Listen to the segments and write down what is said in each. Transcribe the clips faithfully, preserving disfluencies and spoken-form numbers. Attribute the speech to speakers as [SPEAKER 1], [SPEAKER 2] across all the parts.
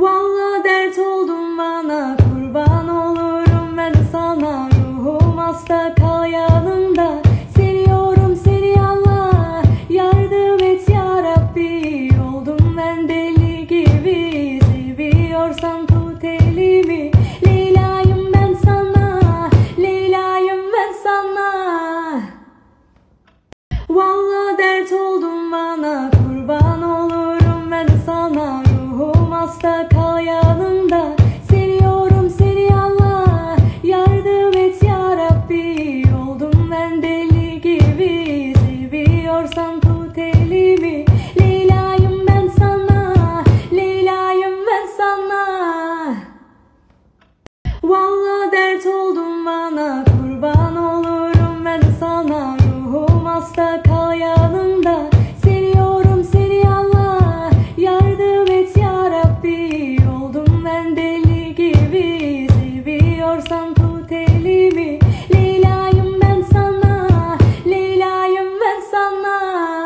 [SPEAKER 1] Vallahi dert oldun bana, kurban olurum ben sana. Ruhum hasta, kal yanımda. Seviyorum seni Allah, yardım et ya Rabbi. Oldum ben deli gibi, seviyorsan tut elimi. Leyla'yım ben sana, Leyla'yım ben sana. Vallahi dert oldun bana, kurban olurum ben sana. Ruhum hasta, kal yanımda. Seviyorum seni Allah, yardım et ya Rabbi. Oldum ben deli gibi, seviyorsan tut elimi. Leyla'yım ben sana, Leyla'yım ben sana. Vallahi dert oldun bana, kurban olurum ben sana. Ruhum hasta, kal yanımda. Seviyorum seni Allah, yardım et ya Rabbi. Oldum ben deli gibi, seviyorsan tut elimi. Leyla'yım ben sana, Leyla'yım ben sana.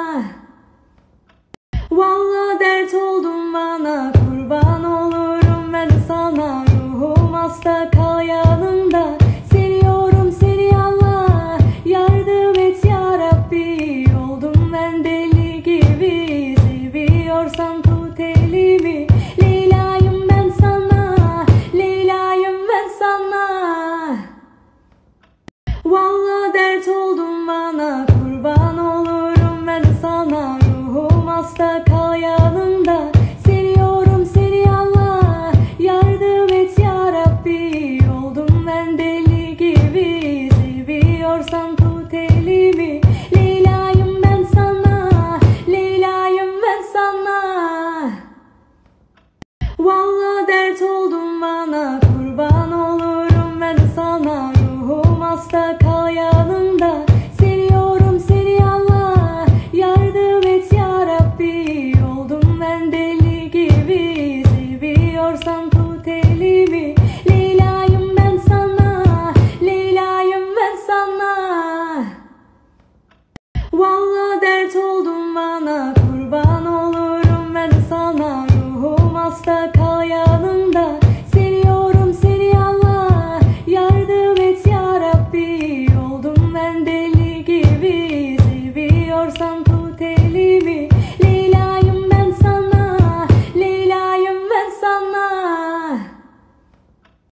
[SPEAKER 1] Vallahi dert oldun bana, kurban olurum ben sana. Ruhum hasta, kal yanımda. Seviyorum seni Allah, yardım et ya Rabbi. Oldum ben deli gibi, seviyorsan tut elimi. Leyla'yım ben sana, Leyla'yım ben sana. Vallahi dert oldun bana, kurban olurum ben sana. Ruhum hasta, kal yanımda. Seviyorum seni Allah, yardım et ya Rabbi. Oldum ben deli gibi, seviyorsan tut elimi. Leyla'yım ben sana, Leyla'yım ben sana. Vallahi dert oldun bana, kurban olurum ben sana. Ruhum hasta, kal yanımda. Seviyorum seni Allah, yardım et ya Rabbi. Oldum ben deli gibi, seviyorsan tut elimi. Leyla'yım ben sana, Leyla'yım ben sana. Vallahi